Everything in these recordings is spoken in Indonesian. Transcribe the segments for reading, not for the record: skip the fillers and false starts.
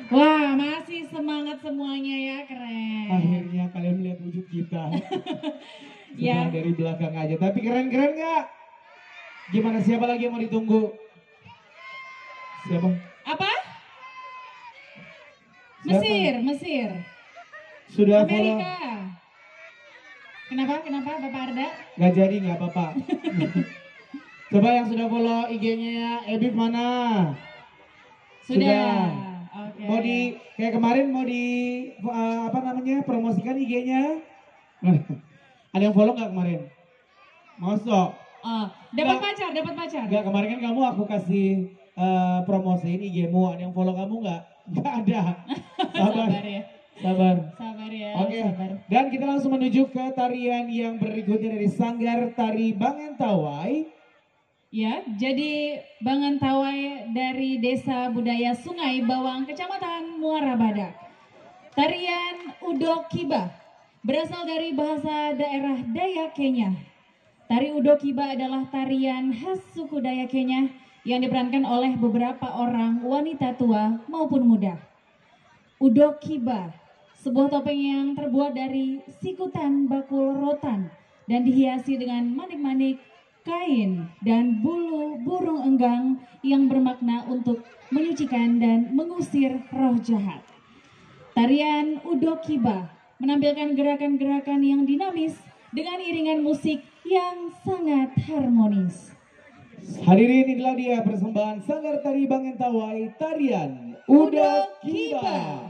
Wah, masih semangat semuanya ya, keren. Akhirnya kalian melihat wujud kita. Ya. Setelah dari belakang aja, tapi keren-keren nggak? Gimana, siapa lagi yang mau ditunggu? Siapa? Apa? Siapa? Mesir. Sudah Amerika. follow? Kenapa Bapak Arda? Gak jadi, nggak apa-apa. Coba yang sudah follow IG-nya Ebib mana? Sudah. Oke. Mau di kayak kemarin mau di apa namanya, promosikan IG-nya? Ada yang follow nggak kemarin? Masuk. Oh, dapat pacar. Nggak, kemarin kan kamu aku kasih promosiin IG-mu. Ada yang follow kamu nggak? Nggak ada. Sabar. Sabar ya. Sabar. Sabar ya. Oke. Sabar. Dan kita langsung menuju ke tarian yang berikutnya dari Sanggar Tari Bangentawai. Ya, jadi Bangentawai dari Desa Budaya Sungai Bawang, Kecamatan Muara Badak. Tarian Udo Kiba berasal dari bahasa daerah Dayak Kenya. Tari Udo Kiba adalah tarian khas suku Dayak Kenya yang diperankan oleh beberapa orang wanita tua maupun muda. Udo Kiba, sebuah topeng yang terbuat dari sikutan bakul rotan dan dihiasi dengan manik-manik kain dan bulu burung enggang yang bermakna untuk menyucikan dan mengusir roh jahat. Tarian Udo Kiba menampilkan gerakan-gerakan yang dinamis dengan iringan musik yang sangat harmonis. Hadirin, inilah dia persembahan Sanggar Tari Bangentawai, tarian Udo Kiba.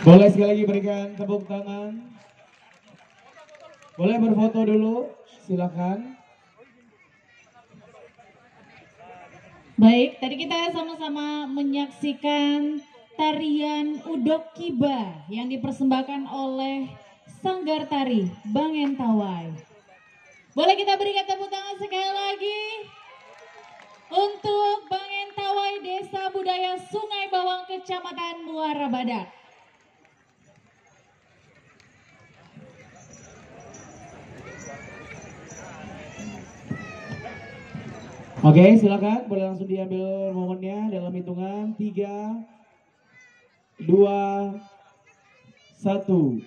Boleh sekali lagi berikan tepuk tangan. Boleh berfoto dulu, silakan. Baik, tadi kita sama-sama menyaksikan tarian Udok Kiba yang dipersembahkan oleh Sanggar Tari Bangentawai. Boleh kita berikan tepuk tangan sekali lagi untuk Bangentawai Desa Budaya Sungai Bawang Kecamatan Muara Badak. Oke, silakan boleh langsung diambil momennya dalam hitungan 3, 2, 1.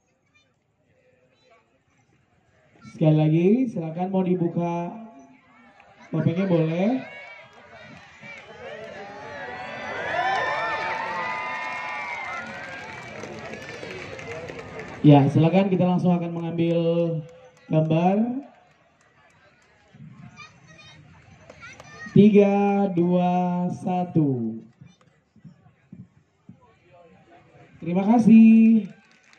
Sekali lagi, silakan mau dibuka topengnya boleh. Ya, silakan kita langsung akan mengambil gambar. 3, 2, 1. Terima kasih.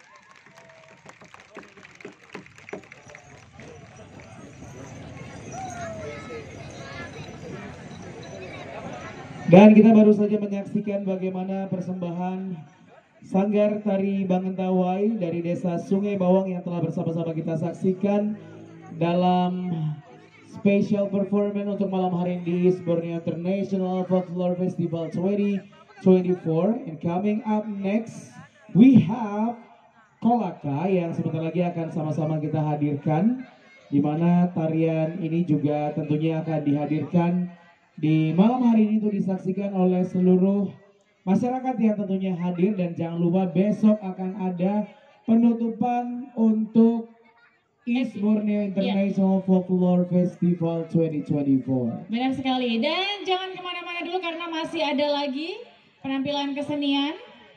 Dan kita baru saja menyaksikan bagaimana persembahan Sanggar Tari Bangentawai dari Desa Sungai Bawang yang telah bersama-sama kita saksikan dalam special performance untuk malam hari ini di Borneo International Folklore Festival 2024. And coming up next, we have Kolaka yang sebentar lagi akan sama-sama kita hadirkan, di mana tarian ini juga tentunya akan dihadirkan di malam hari ini untuk disaksikan oleh seluruh masyarakat yang tentunya hadir. Dan jangan lupa besok akan ada penutupan untuk East Borneo International Folklore Festival 2024. Benar sekali, dan jangan kemana-mana dulu karena masih ada lagi penampilan kesenian.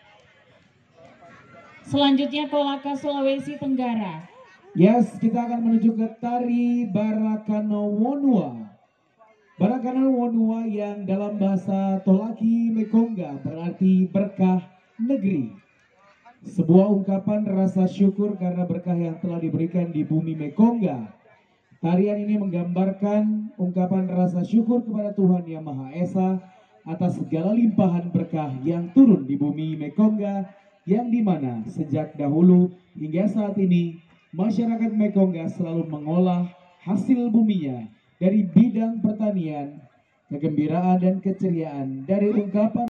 Selanjutnya Kolaka Sulawesi Tenggara. Yes, kita akan menuju ke tari Barakano Wonua. Barakano Wonua yang dalam bahasa Tolaki Mekongga berarti berkah negeri. Sebuah ungkapan rasa syukur karena berkah yang telah diberikan di bumi Mekongga. Tarian ini menggambarkan ungkapan rasa syukur kepada Tuhan Yang Maha Esa atas segala limpahan berkah yang turun di bumi Mekongga, yang dimana sejak dahulu hingga saat ini masyarakat Mekongga selalu mengolah hasil buminya dari bidang pertanian, kegembiraan dan keceriaan dari ungkapan